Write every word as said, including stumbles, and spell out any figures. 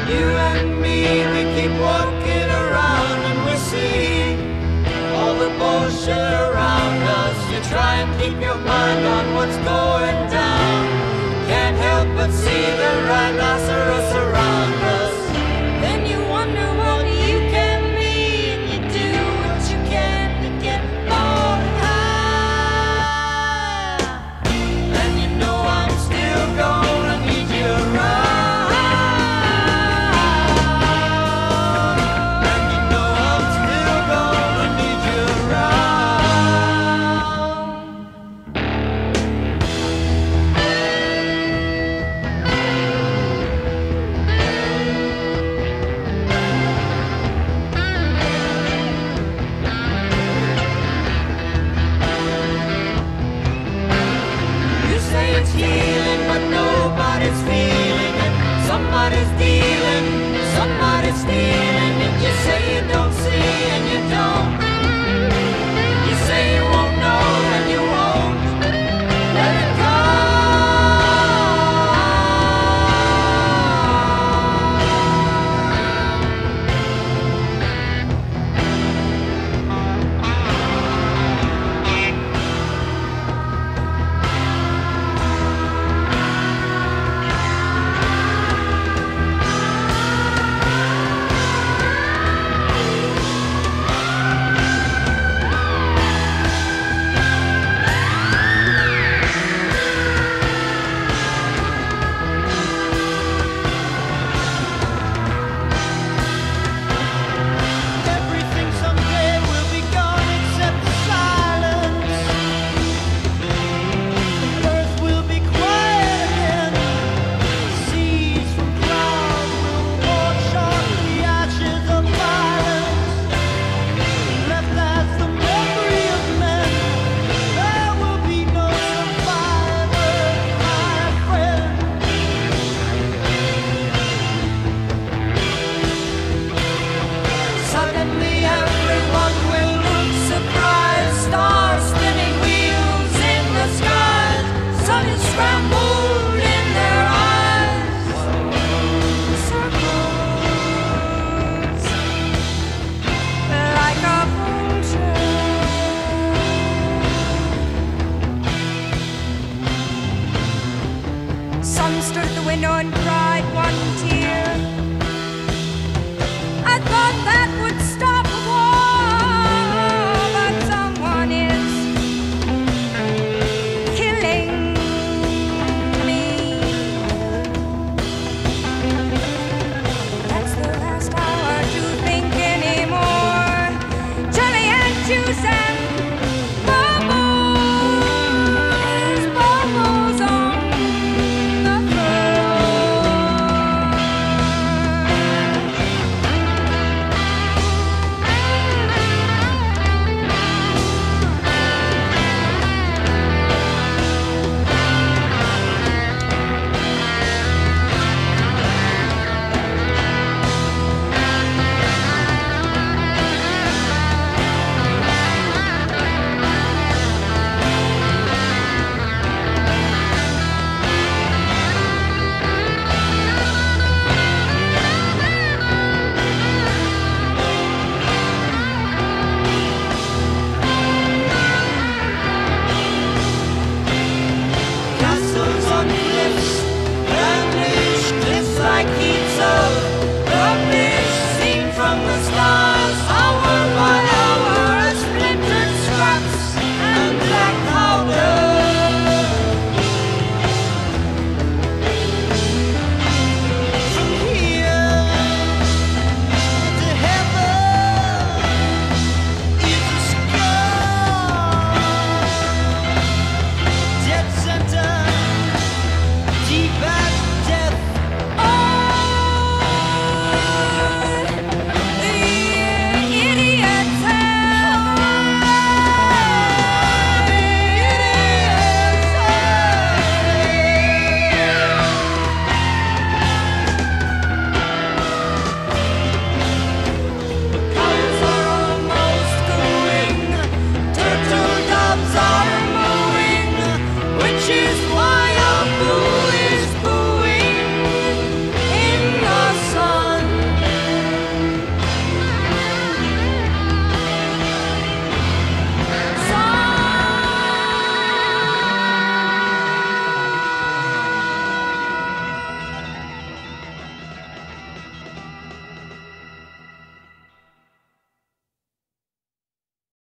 You and me, we keep walking around and we see all the bullshit around us. You try and keep your mind on what's going down. Can't help but see the rhinoceros around us. Then you wonder what you can be, and you do what you can to get more high. And you know I'm still gonna need you around. It's healing, but nobody's feeling it. Somebody's dealing, somebody's stealing it. You say you don't see and you don't. You say you won't know and you won't. Let it go. Son stood at the window and cried one tear.